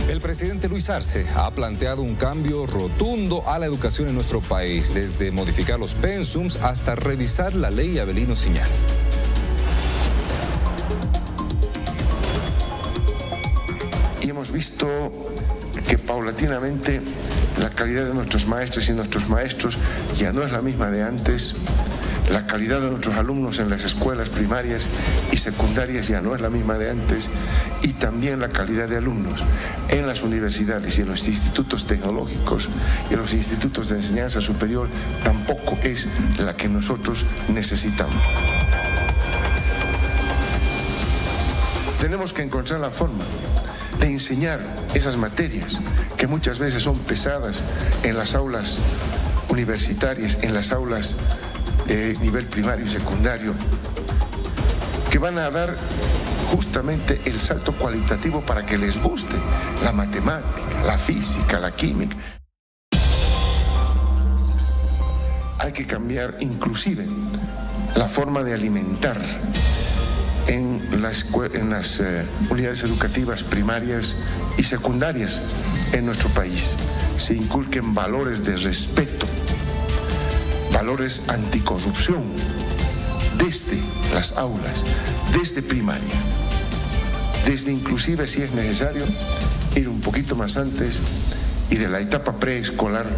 El presidente Luis Arce ha planteado un cambio rotundo a la educación en nuestro país, desde modificar los pensums hasta revisar la ley Avelino Siñani. Y hemos visto que paulatinamente la calidad de nuestros maestros y nuestros maestros ya no es la misma de antes. La calidad de nuestros alumnos en las escuelas primarias y secundarias ya no es la misma de antes, y también la calidad de alumnos en las universidades y en los institutos tecnológicos y en los institutos de enseñanza superior tampoco es la que nosotros necesitamos. Tenemos que encontrar la forma de enseñar esas materias que muchas veces son pesadas en las aulas universitarias, en las aulas de nivel primario y secundario, que van a dar justamente el salto cualitativo para que les guste la matemática, la física, la química. Hay que cambiar inclusive la forma de alimentar en las unidades educativas primarias y secundarias en nuestro país. Se inculquen valores de respeto, valores anticorrupción desde las aulas, desde primaria, desde inclusive, si es necesario, ir un poquito más antes y de la etapa preescolar.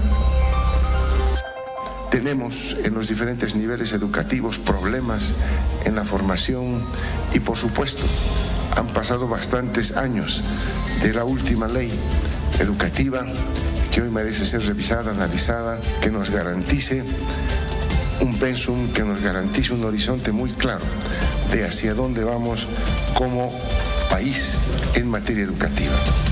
Tenemos en los diferentes niveles educativos problemas en la formación y, por supuesto, han pasado bastantes años de la última ley educativa que hoy merece ser revisada, analizada, que nos garantice un pensum, que nos garantice un horizonte muy claro de hacia dónde vamos como país en materia educativa.